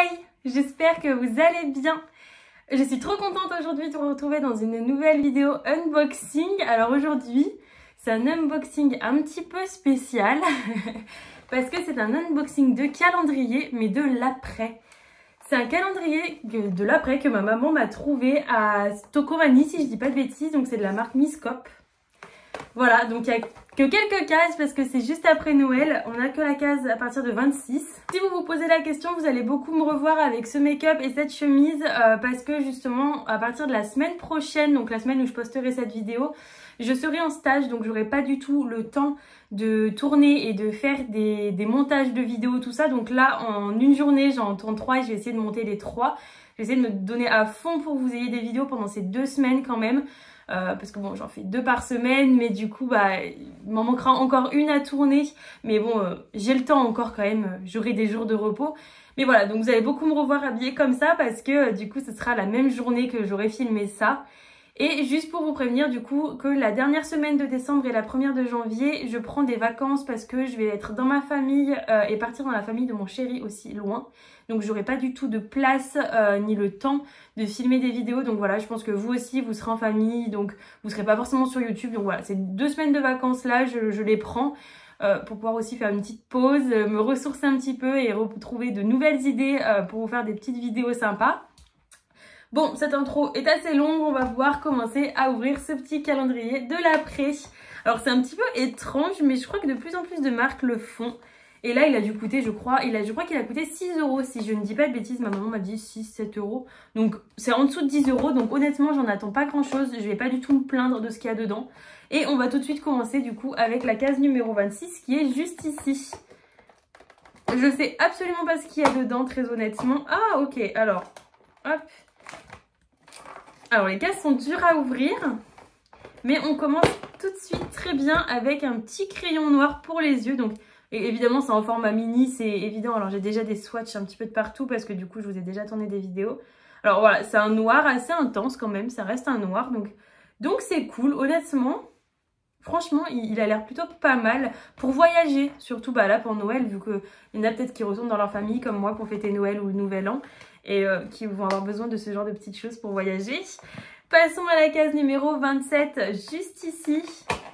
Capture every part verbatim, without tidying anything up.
Hi, j'espère que vous allez bien. Je suis trop contente aujourd'hui de vous retrouver dans une nouvelle vidéo unboxing. Alors aujourd'hui, c'est un unboxing un petit peu spécial parce que c'est un unboxing de calendrier, mais de l'après. C'est un calendrier de l'après que ma maman m'a trouvé à Tokomani, si je dis pas de bêtises, donc c'est de la marque Miscope. Voilà, donc il n'y a que quelques cases parce que c'est juste après Noël. On n'a que la case à partir de vingt-six. Si vous vous posez la question, vous allez beaucoup me revoir avec ce make-up et cette chemise euh, parce que justement, à partir de la semaine prochaine, donc la semaine où je posterai cette vidéo, je serai en stage, donc j'aurai pas du tout le temps de tourner et de faire des, des montages de vidéos, tout ça. Donc là, en une journée, j'en tourne trois et je vais essayer de monter les trois. Je vais essayer de me donner à fond pour que vous ayez des vidéos pendant ces deux semaines quand même. Euh, parce que bon, j'en fais deux par semaine, mais du coup, bah, il m'en manquera encore une à tourner. Mais bon, euh, j'ai le temps encore quand même, j'aurai des jours de repos. Mais voilà, donc vous allez beaucoup me revoir habillée comme ça parce que euh, du coup, ce sera la même journée que j'aurai filmé ça. Et juste pour vous prévenir du coup que la dernière semaine de décembre et la première de janvier, je prends des vacances parce que je vais être dans ma famille euh, et partir dans la famille de mon chéri aussi loin. Donc j'aurai pas du tout de place euh, ni le temps de filmer des vidéos. Donc voilà, je pense que vous aussi vous serez en famille, donc vous serez pas forcément sur YouTube. Donc voilà, ces deux semaines de vacances là, je, je les prends euh, pour pouvoir aussi faire une petite pause, euh, me ressourcer un petit peu et retrouver de nouvelles idées euh, pour vous faire des petites vidéos sympas. Bon, cette intro est assez longue, on va pouvoir commencer à ouvrir ce petit calendrier de l'après. Alors c'est un petit peu étrange, mais je crois que de plus en plus de marques le font. Et là, il a dû coûter, je crois, il a, je crois qu'il a coûté six euros, si je ne dis pas de bêtises. Ma maman m'a dit six, sept euros. Donc c'est en dessous de dix euros, donc honnêtement, j'en attends pas grand chose. Je vais pas du tout me plaindre de ce qu'il y a dedans. Et on va tout de suite commencer du coup avec la case numéro vingt-six qui est juste ici. Je sais absolument pas ce qu'il y a dedans, très honnêtement. Ah, ok, alors, hop. Alors les cases sont dures à ouvrir, mais on commence tout de suite très bien avec un petit crayon noir pour les yeux. Donc et évidemment c'est en format mini, c'est évident. Alors j'ai déjà des swatchs un petit peu de partout parce que du coup je vous ai déjà tourné des vidéos. Alors voilà, c'est un noir assez intense quand même, ça reste un noir. Donc donc c'est cool, honnêtement. Franchement, il, il a l'air plutôt pas mal pour voyager, surtout bah là pour Noël, vu qu'il y en a peut-être qui retournent dans leur famille comme moi pour fêter Noël ou le Nouvel An et euh, qui vont avoir besoin de ce genre de petites choses pour voyager. Passons à la case numéro vingt-sept, juste ici.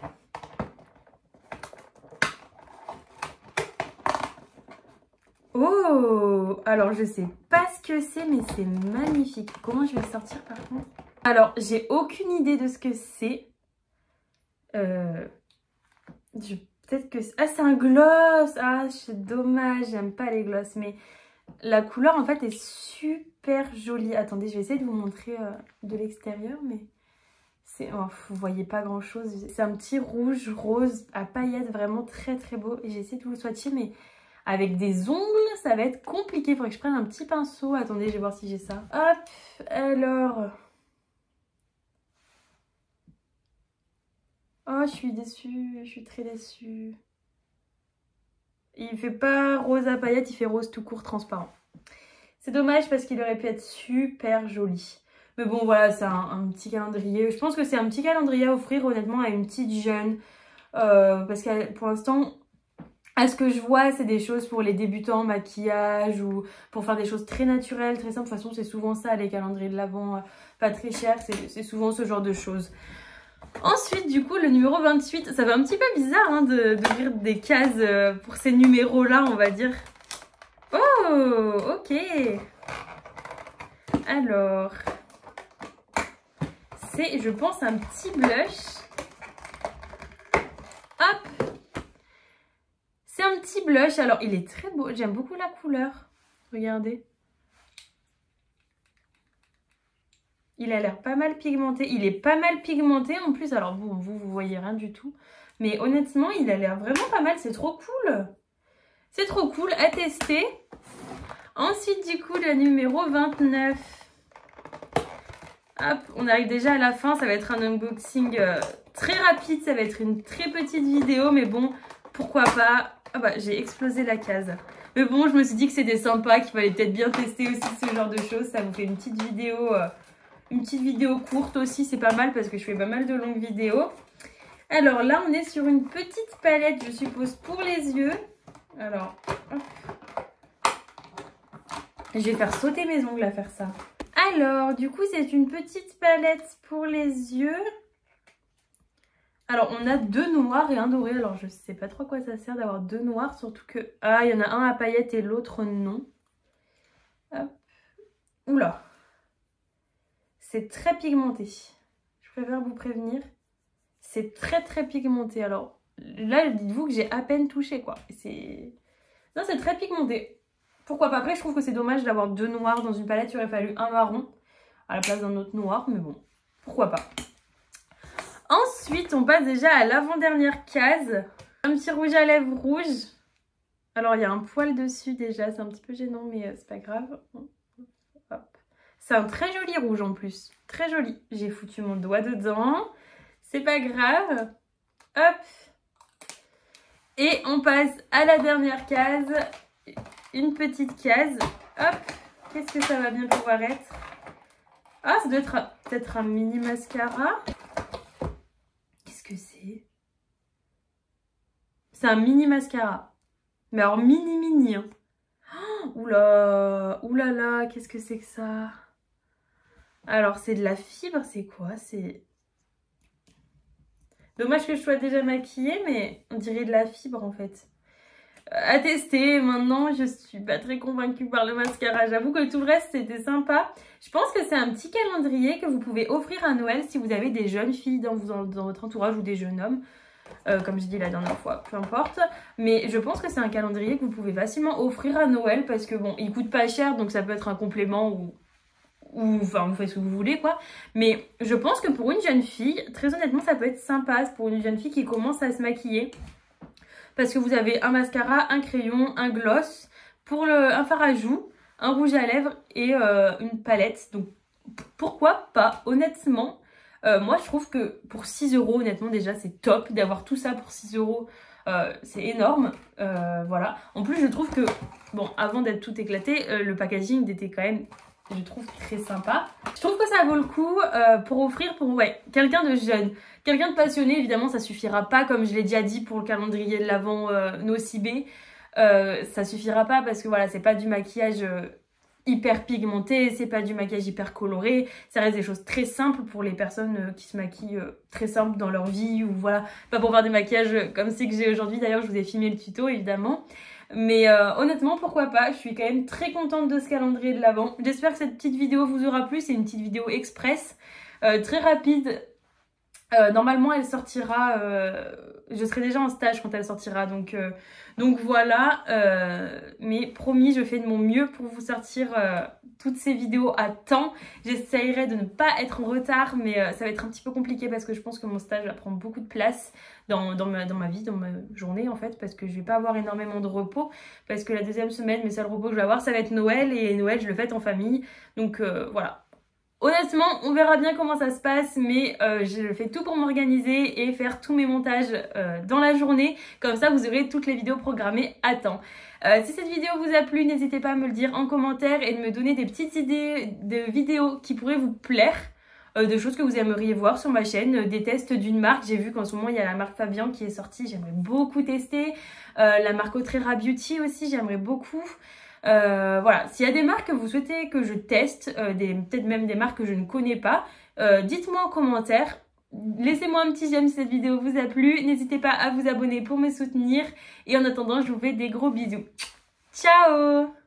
Oh, alors je sais pas ce que c'est, mais c'est magnifique. Comment je vais le sortir par contre? Alors, j'ai aucune idée de ce que c'est. Euh, Peut-être que... Ah, c'est un gloss. Ah, c'est dommage, j'aime pas les gloss. Mais la couleur, en fait, est super jolie. Attendez, je vais essayer de vous montrer euh, de l'extérieur, mais... c'est oh, vous voyez pas grand-chose. C'est un petit rouge rose à paillettes, vraiment très très beau. Et j'ai essayé de vous le swatcher, mais avec des ongles, ça va être compliqué. Il faudrait que je prenne un petit pinceau. Attendez, je vais voir si j'ai ça. Hop, alors... Oh, je suis déçue, je suis très déçue. Il fait pas rose à paillettes, il fait rose tout court transparent. C'est dommage parce qu'il aurait pu être super joli. Mais bon, voilà, c'est un, un petit calendrier. Je pense que c'est un petit calendrier à offrir honnêtement à une petite jeune. Euh, parce que pour l'instant, à ce que je vois, c'est des choses pour les débutants, maquillage ou pour faire des choses très naturelles, très simples. De toute façon, c'est souvent ça, les calendriers de l'Avent, pas très chers. C'est souvent ce genre de choses. Ensuite, du coup, le numéro vingt-huit, ça fait un petit peu bizarre hein, d'ouvrir de, des cases pour ces numéros-là, on va dire. Oh, ok. Alors, c'est, je pense, un petit blush. Hop. C'est un petit blush. Alors, il est très beau. J'aime beaucoup la couleur. Regardez. Il a l'air pas mal pigmenté. Il est pas mal pigmenté en plus. Alors bon, vous, vous voyez rien du tout. Mais honnêtement, il a l'air vraiment pas mal. C'est trop cool. C'est trop cool à tester. Ensuite, du coup, le numéro vingt-neuf. Hop, on arrive déjà à la fin. Ça va être un unboxing euh, très rapide. Ça va être une très petite vidéo. Mais bon, pourquoi pas. Ah bah, j'ai explosé la case. Mais bon, je me suis dit que c'était sympa, qu'il fallait peut-être bien tester aussi ce genre de choses. Ça vous fait une petite vidéo... Euh, Une petite vidéo courte aussi, c'est pas mal parce que je fais pas mal de longues vidéos. Alors là, on est sur une petite palette, je suppose, pour les yeux. Alors, hop. Je vais faire sauter mes ongles à faire ça. Alors, du coup, c'est une petite palette pour les yeux. Alors, on a deux noirs et un doré. Alors, je sais pas trop à quoi ça sert d'avoir deux noirs. Surtout que... Ah, il y en a un à paillettes et l'autre non. Hop. Oula. C'est très pigmenté. Je préfère vous prévenir. C'est très très pigmenté. Alors, là, dites-vous que j'ai à peine touché, quoi. C'est... Non, c'est très pigmenté. Pourquoi pas? Après, je trouve que c'est dommage d'avoir deux noirs dans une palette. Il aurait fallu un marron à la place d'un autre noir. Mais bon, pourquoi pas. Ensuite, on passe déjà à l'avant-dernière case. Un petit rouge à lèvres rouge. Alors, il y a un poil dessus déjà. C'est un petit peu gênant, mais euh, c'est pas grave. Hop. C'est un très joli rouge en plus. Très joli. J'ai foutu mon doigt dedans. C'est pas grave. Hop. Et on passe à la dernière case. Une petite case. Hop. Qu'est-ce que ça va bien pouvoir être? Ah, ça doit être peut-être un mini mascara. Qu'est-ce que c'est? C'est un mini mascara. Mais alors mini mini. Hein. Oh, oula, oulala, qu'est-ce que c'est que ça? Alors c'est de la fibre, c'est quoi? C'est... Dommage que je sois déjà maquillée, mais on dirait de la fibre en fait. À tester, maintenant je suis pas très convaincue par le mascara. J'avoue que tout le reste c'était sympa. Je pense que c'est un petit calendrier que vous pouvez offrir à Noël si vous avez des jeunes filles dans, vous, dans votre entourage ou des jeunes hommes. Euh, comme je dis la dernière fois, peu importe. Mais je pense que c'est un calendrier que vous pouvez facilement offrir à Noël parce que bon, il coûte pas cher donc ça peut être un complément ou... ou enfin vous faites ce que vous voulez quoi. Mais je pense que pour une jeune fille, très honnêtement ça peut être sympa pour une jeune fille qui commence à se maquiller. Parce que vous avez un mascara, un crayon, un gloss, pour le, un fard à joues, un rouge à lèvres et euh, une palette. Donc pourquoi pas, honnêtement. Euh, moi je trouve que pour six euros, honnêtement déjà c'est top d'avoir tout ça pour six euros. Euh, c'est énorme, euh, voilà. En plus je trouve que, bon avant d'être tout éclaté, euh, le packaging était quand même, je trouve très sympa. Je trouve que ça vaut le coup euh, pour offrir pour ouais, quelqu'un de jeune. Quelqu'un de passionné, évidemment ça suffira pas, comme je l'ai déjà dit pour le calendrier de l'Avent euh, Nocibé. Euh, ça suffira pas parce que voilà, c'est pas du maquillage... Euh, hyper pigmenté, c'est pas du maquillage hyper coloré, ça reste des choses très simples pour les personnes qui se maquillent très simples dans leur vie ou voilà, pas pour faire des maquillages comme ceux que j'ai aujourd'hui. D'ailleurs je vous ai filmé le tuto évidemment, mais euh, honnêtement pourquoi pas, je suis quand même très contente de ce calendrier de l'Avent. J'espère que cette petite vidéo vous aura plu, c'est une petite vidéo express, euh, très rapide. Euh, normalement elle sortira, euh, je serai déjà en stage quand elle sortira donc, euh, donc voilà, euh, mais promis je fais de mon mieux pour vous sortir euh, toutes ces vidéos à temps. J'essayerai de ne pas être en retard mais euh, ça va être un petit peu compliqué parce que je pense que mon stage va prendre beaucoup de place dans, dans, ma, dans ma vie, dans ma journée en fait, parce que je vais pas avoir énormément de repos parce que la deuxième semaine, mes seuls repos que je vais avoir ça va être Noël et Noël je le fête en famille donc euh, voilà. Honnêtement, on verra bien comment ça se passe, mais euh, je fais tout pour m'organiser et faire tous mes montages euh, dans la journée. Comme ça, vous aurez toutes les vidéos programmées à temps. Euh, si cette vidéo vous a plu, n'hésitez pas à me le dire en commentaire et de me donner des petites idées de vidéos qui pourraient vous plaire. Euh, de choses que vous aimeriez voir sur ma chaîne, euh, des tests d'une marque. J'ai vu qu'en ce moment, il y a la marque Fabian qui est sortie, j'aimerais beaucoup tester. Euh, la marque Otrera Beauty aussi, j'aimerais beaucoup. Euh, voilà, s'il y a des marques que vous souhaitez que je teste, euh, peut-être même des marques que je ne connais pas, euh, dites-moi en commentaire. Laissez-moi un petit j'aime si cette vidéo vous a plu. N'hésitez pas à vous abonner pour me soutenir. Et en attendant, je vous fais des gros bisous. Ciao!